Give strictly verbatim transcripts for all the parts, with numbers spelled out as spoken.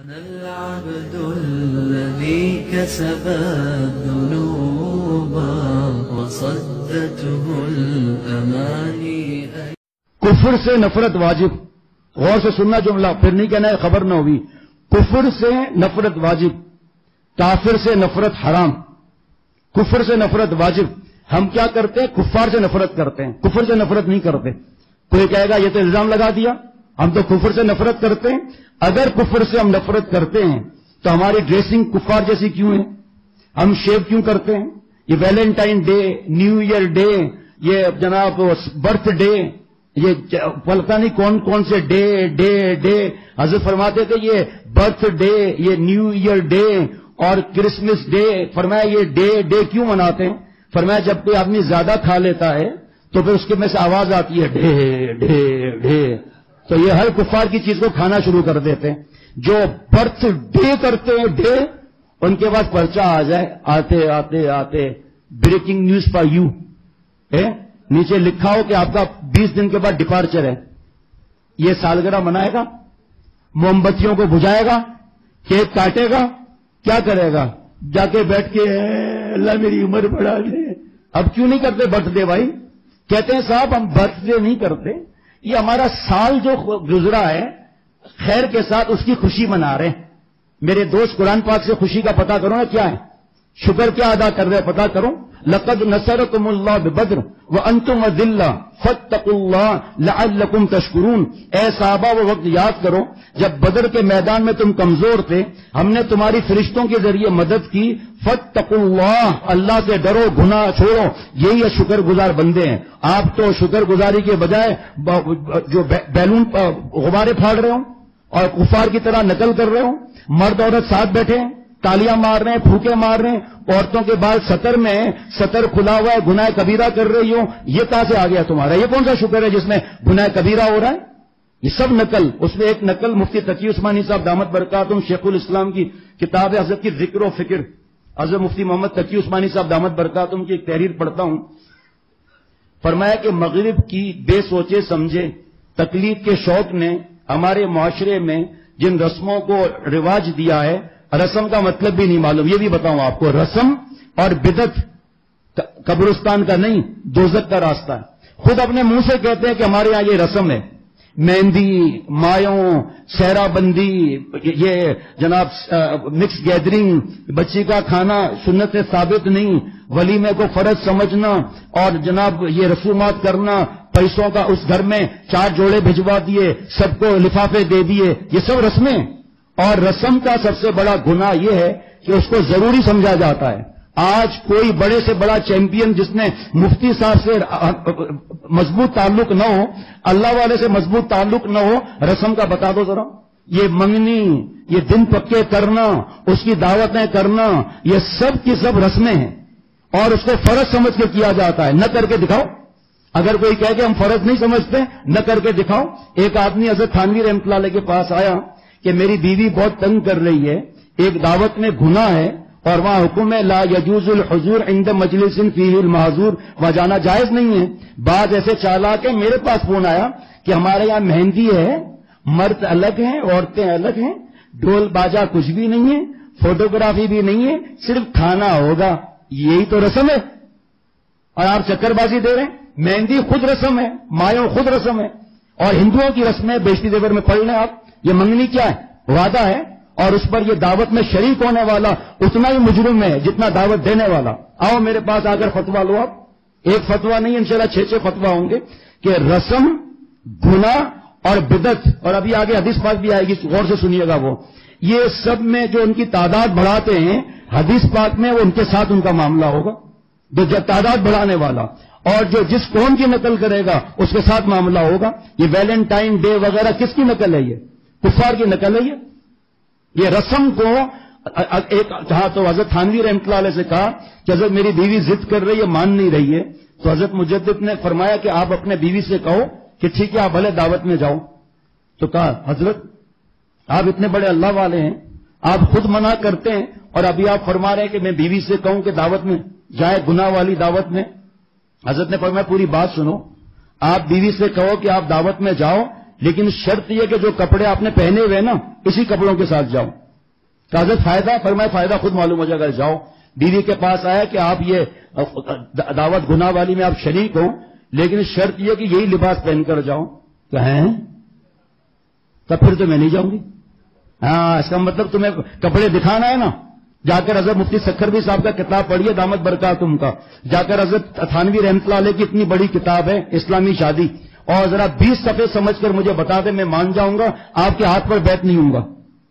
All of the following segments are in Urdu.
العبد الذي كسب الذنوب وصدته الأماني. کفر سے نفرت واجب. غور سے سننا جملہ، پھر نہیں کہنا ہے خبر نہ ہوئی. کفر سے نفرت واجب، کافر سے نفرت حرام. کفر سے نفرت واجب. ہم کیا کرتے ہیں؟ کفار سے نفرت کرتے ہیں، کفر سے نفرت نہیں کرتے. کوئی کہے گا یہ تو الزام لگا دیا، ہم تو کفر سے نفرت کرتے ہیں. اگر کفر سے ہم نفرت کرتے ہیں تو ہماری ڈریسنگ کفار جیسی کیوں ہے؟ ہم شیو کیوں کرتے ہیں؟ یہ Valentine day, new year day, یہ جناب برتھ ڈے، یہ پلکا نہیں کون کون سے ڈے ڈے ڈے حضرت فرماتے تھے یہ برتھ ڈے، یہ نیو ایئر ڈے اور کرسمس ڈے. فرمایا یہ ڈے ڈے کیوں مناتے ہیں؟ فرمایا جب کوئی آدمی زیادہ کھا لیتا ہے تو پھر اس کے میں سے آواز آتی ہے ڈے ڈے ڈے، تو یہ ہر کفار کی چیز کو کھانا شروع کر دیتے ہیں. جو برتھ ڈے کرتے ہیں ڈے، ان کے بعد پرچہ آ جائے آتے آتے آتے بریکنگ نیوز فار یو، نیچے لکھا ہو کہ آپ کا بیس دن کے بعد ڈپارچر ہے. یہ سالگرہ منائے گا، موم بتیوں کو بجھائے گا، کیک کاٹے گا، کیا کرے گا؟ جا کے بیٹھ کے اللہ میری عمر بڑھا دے. اب کیوں نہیں کرتے برتھ ڈے بھائی؟ کہتے ہیں صاحب ہم برتھ ڈے نہیں کرتے، یہ ہمارا سال جو گزرا ہے خیر کے ساتھ اس کی خوشی منا رہے ہیں. میرے دوست قرآن پاک سے خوشی کا پتہ کرو نا کیا ہے، شکر کیا ادا کر رہے پتہ کرو. لقد نصرکم اللہ ببدر وانتم اذلہ فاتقوا اللہ لعلکم تشکرون. اے صحابہ وہ وقت یاد کرو جب بدر کے میدان میں تم کمزور تھے، ہم نے تمہاری فرشتوں کے ذریعے مدد کی. فاتقوا اللہ، اللہ سے ڈرو، گناہ چھوڑو. یہی شکر گزار بندے ہیں. آپ تو شکر گزاری کے بجائے جو بیلون غبارے پھاڑ رہے ہوں اور کفار کی طرح نقل کر رہے ہوں. مرد عورت ساتھ بیٹھے ہیں، تالیاں مار رہے ہیں، پھوکے مار رہے ہیں، عورتوں کے بال سطر میں سطر کھلا ہوا ہے، گناہ کبیرہ کر رہی ہوں. یہ کہاں سے آ گیا تمہارا؟ یہ کون سا شکر ہے جس میں گناہ کبیرہ ہو رہا ہے؟ یہ سب نقل. اس میں ایک نقل مفتی تقی عثمانی صاحب دامت برکاتہم شیخ الاسلام کی کتاب حضرت کی ذکر و فکر، حضرت مفتی محمد تقی عثمانی صاحب دامت برکاتہم کی ایک تحریر پڑھتا ہوں. فرمایا کہ مغرب کی بے سوچے سمجھے تقلید کے شوق نے ہمارے معاشرے میں جن رسموں کو رواج دیا ہے، رسم کا مطلب بھی نہیں معلوم. یہ بھی بتاؤں آپ کو، رسم اور بدعت قبرستان کا نہیں دوزخ کا راستہ ہے. خود اپنے منہ سے کہتے ہیں کہ ہمارے یہاں یہ رسم ہے، مہندی، مایوں، سہرا بندی، یہ جناب مکس گیدرنگ، بچی کا کھانا سنت سے ثابت نہیں، ولیمے کو فرض سمجھنا اور جناب یہ رسومات کرنا، پیسوں کا اس گھر میں چار جوڑے بھجوا دیے، سب کو لفافے دے دیے، یہ سب رسمیں. اور رسم کا سب سے بڑا گناہ یہ ہے کہ اس کو ضروری سمجھا جاتا ہے. آج کوئی بڑے سے بڑا چیمپئن جس نے مفتی صاحب سے مضبوط تعلق نہ ہو، اللہ والے سے مضبوط تعلق نہ ہو، رسم کا بتا دو ذرا. یہ منگنی، یہ دن پکے کرنا، اس کی دعوتیں کرنا، یہ سب کی سب رسمیں ہیں اور اس کو فرض سمجھ کے کیا جاتا ہے. نہ کر کے دکھاؤ. اگر کوئی کہے کہ ہم فرض نہیں سمجھتے، نہ کر کے دکھاؤ. ایک آدمی حضرت تھانوی رحمۃ اللہ علیہ کے پاس آیا کہ میری بیوی بہت تنگ کر رہی ہے، ایک دعوت میں گناہ ہے اور وہاں حکم ہے لا یجوز الحضور عند مجلس فیہ المحظور، وہاں جانا جائز نہیں ہے. بعض ایسے چالاک ہیں، میرے پاس فون آیا کہ ہمارے یہاں مہندی ہے، مرد الگ ہیں، عورتیں الگ ہیں، ڈھول باجا کچھ بھی نہیں ہے، فوٹوگرافی بھی نہیں ہے، صرف کھانا ہوگا. یہی تو رسم ہے اور آپ چکر بازی دے رہے ہیں. مہندی خود رسم ہے، مایوں خود رسم ہے اور ہندوؤں کی رسمیں بیشتی زیور میں پڑھ لیں آپ. یہ منگنی کیا ہے؟ وعدہ ہے اور اس پر یہ دعوت میں شریک ہونے والا اتنا ہی مجرم ہے جتنا دعوت دینے والا. آؤ میرے پاس آ کر فتوا لو. آپ ایک فتوا نہیں انشاءاللہ چھ چھ فتوا ہوں گے کہ رسم، گناہ اور بدعت، اور ابھی آگے حدیث پاک بھی آئے گی، غور سے سنیے گا. وہ یہ سب میں جو ان کی تعداد بڑھاتے ہیں حدیث پاک میں، وہ ان کے ساتھ ان کا معاملہ ہوگا. جو تعداد بڑھانے والا اور جو جس قوم کی نقل کرے گا اس کے ساتھ معاملہ ہوگا. یہ ویلنٹائن ڈے وغیرہ کس کی نقل ہے؟ یہ کفار کی نقل ہے. یہ یہ رسم کو ایک کہا تو حضرت تھانوی رحمۃ اللہ علیہ سے کہا کہ حضرت میری بیوی ضد کر رہی ہے، مان نہیں رہی ہے. تو حضرت مجدد نے فرمایا کہ آپ اپنے بیوی سے کہو کہ ٹھیک ہے آپ بھلے دعوت میں جاؤ. تو کہا حضرت آپ اتنے بڑے اللہ والے ہیں، آپ خود منع کرتے ہیں اور ابھی آپ فرما رہے ہیں کہ میں بیوی سے کہوں کہ دعوت میں جائے، گناہ والی دعوت میں. حضرت نے فرمایا پوری بات سنو. آپ بیوی سے کہو کہ آپ دعوت میں جاؤ، لیکن شرط یہ کہ جو کپڑے آپ نے پہنے ہوئے نا اسی کپڑوں کے ساتھ جاؤ. حضرت فائدہ فرمائے فائدہ خود معلوم ہو جائے گا. جاؤ بیوی کے پاس آیا کہ آپ یہ دعوت گناہ والی میں آپ شریک ہوں, لیکن شرط یہ کہ یہی لباس پہن کر جاؤ. کہیں تب پھر تو میں نہیں جاؤں گی. ہاں اس کا مطلب تمہیں کپڑے دکھانا ہے نا. جا کر حضرت مفتی سکھروی صاحب کا کتاب پڑھیے دامت برکاتہم کا, جا کر حضرت تھانوی رحمۃ اللہ علیہ کی اتنی بڑی کتاب ہے اسلامی شادی, اور ذرا بیس صفحے سمجھ کر مجھے بتا دیں, میں مان جاؤں گا. آپ کے ہاتھ پر بیت نہیں ہوں گا.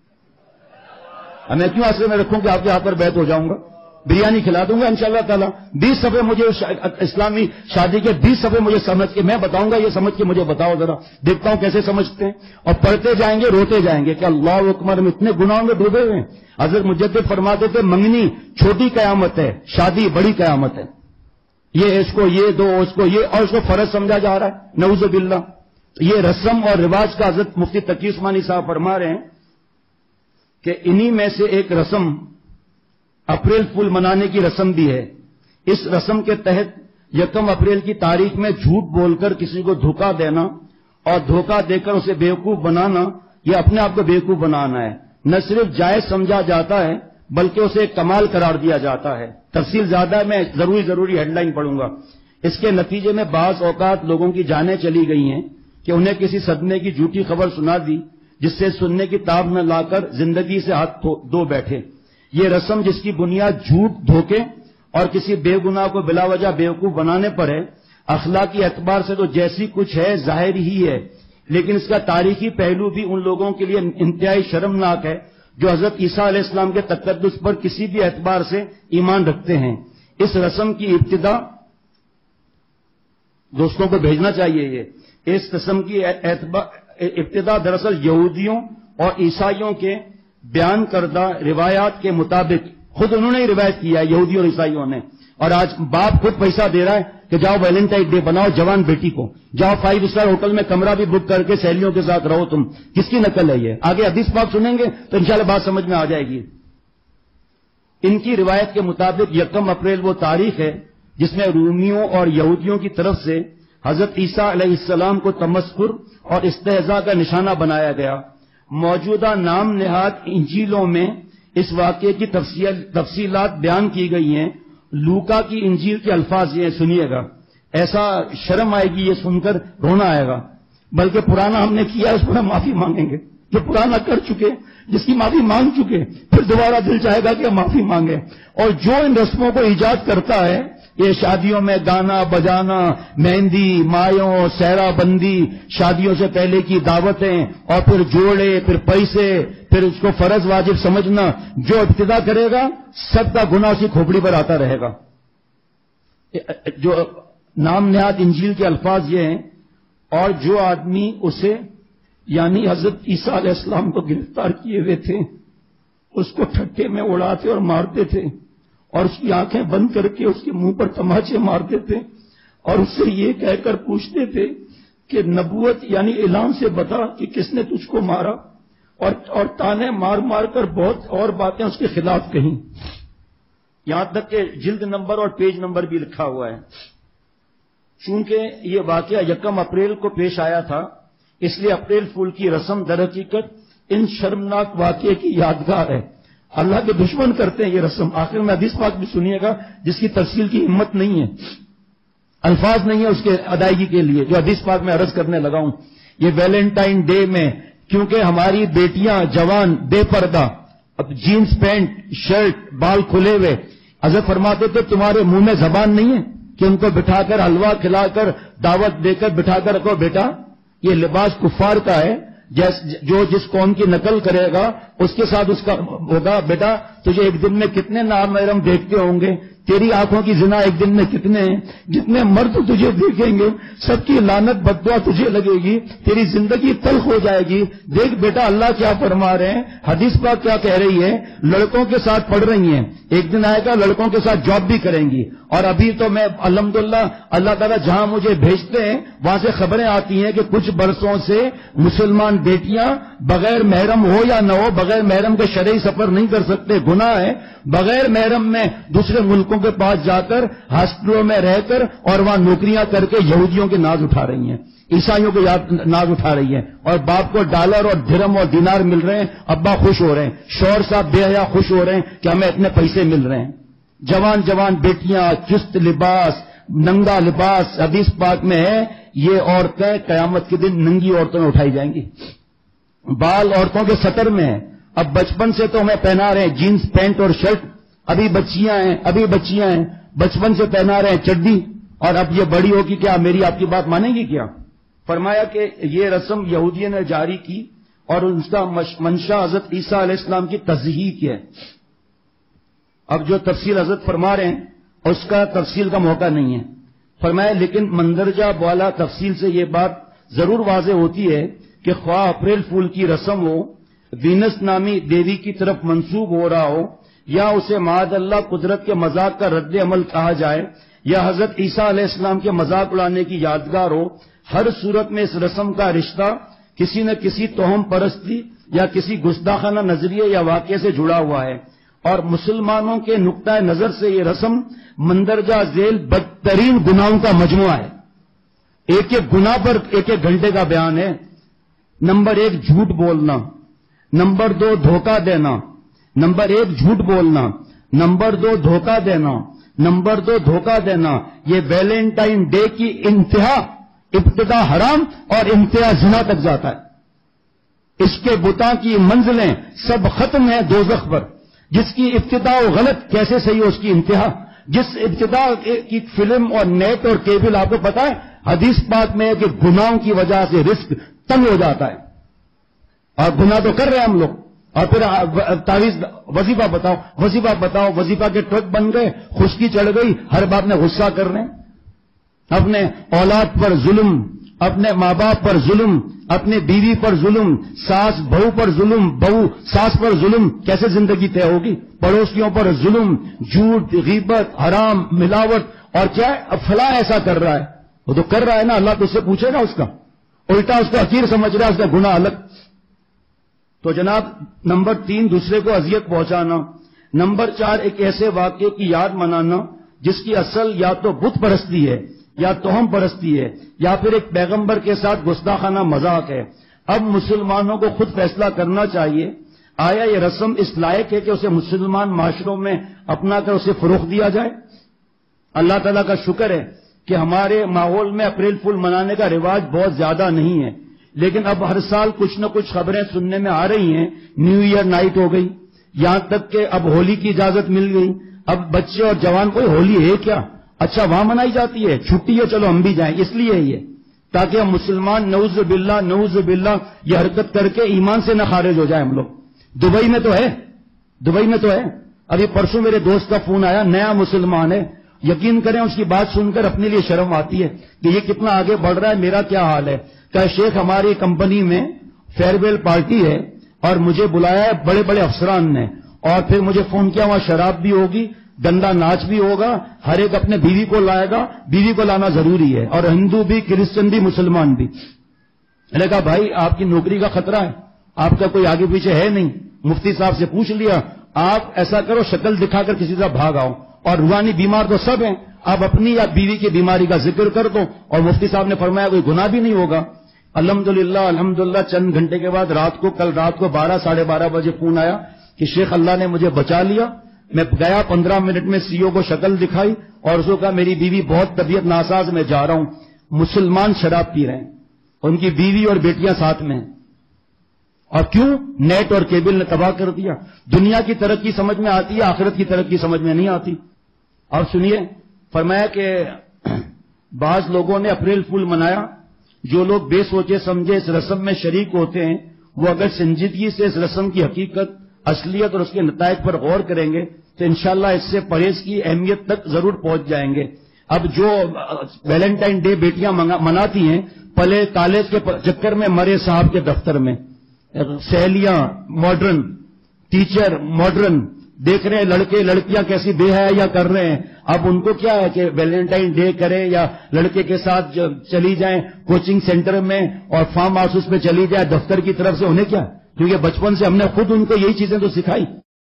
میں کیوں آسرے میں رکھوں کہ آپ کے ہاتھ پر بیت ہو جاؤں گا؟ بریانی کھلا دوں گا انشاءاللہ تعالی. بیس صفحے مجھے اسلامی شادی کے بیس صفحے مجھے سمجھ کے میں بتاؤں گا, یہ سمجھ کے مجھے بتاؤ ذرا, دیکھتا ہوں کیسے سمجھتے ہیں. اور پڑھتے جائیں گے روتے جائیں گے کہ اللہ اکبر میں اتنے گناہوں میں ڈوبے ہوئے ہیں. حضرت مجدد فرماتے تھے منگنی چھوٹی قیامت ہے, شادی بڑی قیامت ہے. یہ اس کو یہ دو, اس کو یہ, اور اس کو فرض سمجھا جا رہا ہے نعوذ باللہ. یہ رسم اور رواج کا حضرت مفتی تقی عثمانی صاحب فرما رہے ہیں کہ انہی میں سے ایک رسم اپریل فول منانے کی رسم بھی ہے. اس رسم کے تحت یکم اپریل کی تاریخ میں جھوٹ بول کر کسی کو دھوکہ دینا اور دھوکہ دے کر اسے بیوقوف بنانا, یہ اپنے آپ کو بیوقوف بنانا ہے. نہ صرف جائز سمجھا جاتا ہے بلکہ اسے ایک کمال قرار دیا جاتا ہے. تفصیل زیادہ ہے, میں ضروری ضروری ہیڈ لائن پڑھوں گا. اس کے نتیجے میں بعض اوقات لوگوں کی جانیں چلی گئی ہیں کہ انہیں کسی صدمے کی جھوٹی خبر سنا دی جس سے سننے کی تاب نہ لا کر زندگی سے ہاتھ دھو بیٹھے. یہ رسم جس کی بنیاد جھوٹ, دھوکے اور کسی بے گناہ کو بلا وجہ بیوقوف بنانے پر ہے, اخلاقی اعتبار سے تو جیسی کچھ ہے ظاہر ہی ہے, لیکن اس کا تاریخی پہلو بھی ان لوگوں کے لیے انتہائی شرمناک ہے جو حضرت عیسیٰ علیہ السلام کے تقدس پر کسی بھی اعتبار سے ایمان رکھتے ہیں. اس رسم کی ابتدا دوستوں کو بھیجنا چاہیے. یہ اس رسم کی ابتدا دراصل یہودیوں اور عیسائیوں کے بیان کردہ روایات کے مطابق خود انہوں نے ہی روایت کیا ہے, یہودیوں اور عیسائیوں نے. اور آج باپ خود پیسہ دے رہا ہے کہ جاؤ ویلنٹائن ڈے بناؤ جوان بیٹی کو, جاؤ فائیو اسٹار ہوٹل میں کمرہ بھی بک کر کے سہیلیوں کے ساتھ رہو. تم کس کی نقل ہے یہ؟ آگے حدیث پاک سنیں گے تو انشاءاللہ بات سمجھ میں آ جائے گی. ان کی روایت کے مطابق یکم اپریل وہ تاریخ ہے جس میں رومیوں اور یہودیوں کی طرف سے حضرت عیسیٰ علیہ السلام کو تمسخر اور استہزاء کا نشانہ بنایا گیا. موجودہ نام نہاد انجیلوں میں اس واقعے کی تفصیل تفصیلات بیان کی گئی ہیں. لوکا کی انجیل کے الفاظ یہ سنیے گا, ایسا شرم آئے گی یہ سن کر رونا آئے گا. بلکہ پرانا ہم نے کیا اس پر ہم معافی مانگیں گے. جو پرانا کر چکے, جس کی معافی مانگ چکے, پھر دوبارہ دل چاہے گا کہ ہم معافی مانگیں. اور جو ان رسموں کو ایجاد کرتا ہے, یہ شادیوں میں گانا بجانا, مہندی, مایوں, سہرا بندی, شادیوں سے پہلے کی دعوتیں, اور پھر جوڑے, پھر پیسے, پھر اس کو فرض واجب سمجھنا, جو ابتدا کرے گا سب کا گناہ اسی کھوپڑی پر آتا رہے گا. جو نام نہاد انجیل کے الفاظ یہ ہیں, اور جو آدمی اسے یعنی حضرت عیسیٰ علیہ السلام کو گرفتار کیے ہوئے تھے اس کو ٹھٹے میں اڑاتے اور مارتے تھے, اور اس کی آنکھیں بند کر کے اس کے منہ پر تماچے مارتے تھے, اور اس سے یہ کہہ کر پوچھتے تھے کہ نبوت یعنی اعلان سے بتا کہ کس نے تجھ کو مارا, اور اور تانے مار مار کر بہت اور باتیں اس کے خلاف کہیں. یہاں تک کہ جلد نمبر اور پیج نمبر بھی لکھا ہوا ہے. چونکہ یہ واقعہ یکم اپریل کو پیش آیا تھا, اس لیے اپریل فول کی رسم در حقیقت ان شرمناک واقعے کی یادگار ہے. اللہ کے دشمن کرتے ہیں یہ رسم. آخر میں حدیث پاک بھی سنیے گا جس کی تفصیل کی ہمت نہیں ہے, الفاظ نہیں ہے اس کے ادائیگی کے لیے, جو حدیث پاک میں عرض کرنے لگا ہوں. یہ ویلنٹائن ڈے میں کیونکہ ہماری بیٹیاں جوان بے پردہ, اب جینز پینٹ شرٹ بال کھلے ہوئے, حضرت فرماتے تھے تمہارے منہ میں زبان نہیں ہے کہ ان کو بٹھا کر حلوہ کھلا کر دعوت دے کر بٹھا کر رکھو بیٹا, یہ لباس کفار کا ہے, جو جس قوم کی نقل کرے گا اس کے ساتھ اس کا ہوگا. بیٹا تجھے ایک دن میں کتنے نامحرم دیکھتے ہوں گے, تیری آنکھوں کی زنا ایک دن میں کتنے ہیں, جتنے مرد تجھے دیکھیں گے سب کی لعنت بددعا تجھے لگے گی, تیری زندگی تلخ ہو جائے گی. دیکھ بیٹا اللہ کیا فرما رہے ہیں, حدیث پاک کیا کہہ رہی ہے, لڑکوں کے ساتھ پڑھ رہی ہیں, ایک دن آئے گا لڑکوں کے ساتھ جاب بھی کریں گی. اور ابھی تو میں الحمدللہ اللہ تعالیٰ جہاں مجھے بھیجتے ہیں وہاں سے خبریں آتی ہیں کہ کچھ برسوں سے مسلمان بیٹیاں بغیر محرم ہو یا نہ ہو, بغیر محرم کے شرعی سفر نہیں کر سکتے, گناہ ہے. بغیر محرم میں دوسرے ملکوں کے پاس جا کر ہاسپٹلوں میں رہ کر اور وہاں نوکریاں کر کے یہودیوں کے ناز اٹھا رہی ہیں. عیسائیوں کو یاد ناز اٹھا رہی ہیں، اور باپ کو ڈالر اور درہم اور دینار مل رہے ہیں، ابا خوش ہو رہے ہیں، شوہر صاحب بے حیا خوش ہو رہے ہیں کہ ہمیں اتنے پیسے مل رہے ہیں، جوان جوان بیٹیاں چست لباس ننگا لباس، حدیث پاک میں ہے یہ عورتیں قیامت کے دن ننگی عورتوں میں اٹھائی جائیں گی، بال عورتوں کے سطر میں ہے، اب بچپن سے تو ہمیں پہنا رہے ہیں جینز پینٹ اور شرٹ، ابھی بچیاں ہیں ابھی بچیاں ہیں بچپن سے پہنا رہے ہیں چڈی، اور اب یہ بڑی ہوگی کیا میری آپ کی بات مانیں گی کیا؟ فرمایا کہ یہ رسم یہودیوں نے جاری کی اور ان کا منشا حضرت عیسیٰ علیہ السلام کی تصحیح ہے۔ اب جو تفصیل حضرت فرما رہے ہیں اس کا تفصیل کا موقع نہیں ہے، فرمایا لیکن مندرجہ بالا تفصیل سے یہ بات ضرور واضح ہوتی ہے کہ خواہ اپریل فول کی رسم ہو، وینس نامی دیوی کی طرف منسوب ہو رہا ہو، یا اسے معاذ اللہ قدرت کے مذاق کا رد عمل کہا جائے، یا حضرت عیسیٰ علیہ السلام کے مذاق اڑانے کی یادگار ہو، ہر صورت میں اس رسم کا رشتہ کسی نہ کسی توہم پرستی یا کسی گستاخانہ نظریے یا واقعے سے جڑا ہوا ہے، اور مسلمانوں کے نقطۂ نظر سے یہ رسم مندرجہ ذیل بدترین گناہوں کا مجموعہ ہے۔ ایک ایک گناہ پر ایک ایک گھنٹے کا بیان ہے۔ نمبر ایک جھوٹ بولنا، نمبر دو دھوکہ دینا، نمبر ایک جھوٹ بولنا، نمبر دو دھوکہ دینا، نمبر دو دھوکہ دینا، یہ ویلنٹائن ڈے کی انتہا، ابتدا حرام اور انتہا زنا تک جاتا ہے۔ اس کے بتاں کی منزلیں سب ختم ہیں دوزخ پر، جس کی ابتدا و غلط کیسے صحیح ہو اس کی انتہا، جس ابتدا کی فلم اور نیٹ اور کیبل آپ کو پتا ہے حدیث پاک میں ہے کہ گناہوں کی وجہ سے رزق تنگ ہو جاتا ہے، اور گناہ تو کر رہے ہیں ہم لوگ، اور پھر تعویذ وظیفہ بتاؤ وظیفہ بتاؤ وظیفہ کے ٹرک بن گئے، خشکی چڑھ گئی، ہر بات میں غصہ کر رہے ہیں، اپنے اولاد پر ظلم، اپنے ماں باپ پر ظلم، اپنے بیوی پر ظلم، ساس بہو پر ظلم، بہو ساس پر ظلم، کیسے زندگی طے ہوگی؟ پڑوسیوں پر ظلم، جھوٹ، غیبت، حرام، ملاوٹ، اور کیا ہے اب فلاں ایسا کر رہا ہے، وہ تو کر رہا ہے نا، اللہ تو اس سے پوچھے گا، اس کا الٹا اس کو حقیر سمجھ رہا ہے، اس کا گناہ الگ۔ تو جناب نمبر تین دوسرے کو اذیت پہنچانا، نمبر چار ایک ایسے واقعے کی یاد منانا جس کی اصل یا تو بت پرستی ہے یا توہم پرستی ہے یا پھر ایک پیغمبر کے ساتھ گستاخانہ مذاق ہے۔ اب مسلمانوں کو خود فیصلہ کرنا چاہیے، آیا یہ رسم اس لائق ہے کہ اسے مسلمان معاشروں میں اپنا کر اسے فروغ دیا جائے؟ اللہ تعالیٰ کا شکر ہے کہ ہمارے ماحول میں اپریل فول منانے کا رواج بہت زیادہ نہیں ہے، لیکن اب ہر سال کچھ نہ کچھ خبریں سننے میں آ رہی ہیں، نیو ایئر نائٹ ہو گئی، یہاں تک کہ اب ہولی کی اجازت مل گئی، اب بچے اور جوان کوئی ہولی ہے کیا؟ اچھا وہاں منائی جاتی ہے، چھٹی ہے چلو ہم بھی جائیں، اس لیے یہ تاکہ ہم مسلمان نعوذ باللہ نعوذ باللہ یہ حرکت کر کے ایمان سے نہ خارج ہو جائے ہم لوگ۔ دبئی میں تو ہے، دبئی میں تو ہے، ابھی پرسوں میرے دوست کا فون آیا، نیا مسلمان ہے، یقین کریں اس کی بات سن کر اپنے لیے شرم آتی ہے کہ یہ کتنا آگے بڑھ رہا ہے، میرا کیا حال ہے۔ کہ شیخ ہماری کمپنی میں فیئر ویل پارٹی ہے اور مجھے بلایا ہے بڑے بڑے افسران نے، اور پھر مجھے فون کیا وہاں شراب بھی ہوگی، گندا ناچ بھی ہوگا، ہر ایک اپنے بیوی کو لائے گا، بیوی کو لانا ضروری ہے، اور ہندو بھی کرسچن بھی مسلمان بھی۔ میں نے کہا بھائی آپ کی نوکری کا خطرہ ہے، آپ کا کوئی آگے پیچھے ہے نہیں، مفتی صاحب سے پوچھ لیا، آپ ایسا کرو شکل دکھا کر کسی طرح بھاگ آؤ، اور روحانی بیمار تو سب ہیں، آپ اپنی یا بیوی کی بیماری کا ذکر کر دو، اور مفتی صاحب نے فرمایا کوئی گناہ بھی نہیں ہوگا۔ الحمدللہ الحمدللہ چند گھنٹے کے بعد رات کو کل رات کو بارہ ساڑھے بارہ بجے فون آیا کہ شیخ اللہ نے مجھے بچا لیا، میں گیا پندرہ منٹ میں سی او کو شکل دکھائی اور اس کو کہا میری بیوی بہت طبیعت ناساز میں جا رہا ہوں۔ مسلمان شراب پی رہے ہیں، ان کی بیوی اور بیٹیاں ساتھ میں ہیں، اور کیوں؟ نیٹ اور کیبل نے تباہ کر دیا۔ دنیا کی ترقی سمجھ میں آتی ہے، آخرت کی ترقی سمجھ میں نہیں آتی۔ اور سنیے، فرمایا کہ بعض لوگوں نے اپریل فول منایا، جو لوگ بے سوچے سمجھے اس رسم میں شریک ہوتے ہیں وہ اگر سنجیدگی سے اس رسم کی حقیقت، اصلیت اور اس کے نتائج پر غور کریں گے تو انشاءاللہ اس سے پرہیز کی اہمیت تک ضرور پہنچ جائیں گے۔ اب جو ویلنٹائن ڈے بیٹیاں مناتی ہیں، پلے کالج کے چکر میں مرے صاحب کے دفتر میں، سہیلیاں ماڈرن، ٹیچر ماڈرن، دیکھ رہے ہیں لڑکے لڑکیاں کیسی بے حیا کر رہے ہیں، اب ان کو کیا ہے کہ ویلنٹائن ڈے کرے یا لڑکے کے ساتھ چلی جائیں کوچنگ سینٹر میں اور فارم ہاؤس پہ چلی جائے دفتر کی طرف سے، انہیں کیا؟ کیونکہ بچپن سے ہم نے خود ان کو یہی چیزیں تو سکھائی۔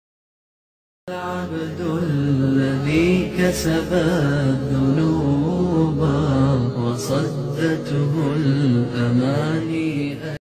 العبد الذي كسب الذنوب وصد وصدته الأماني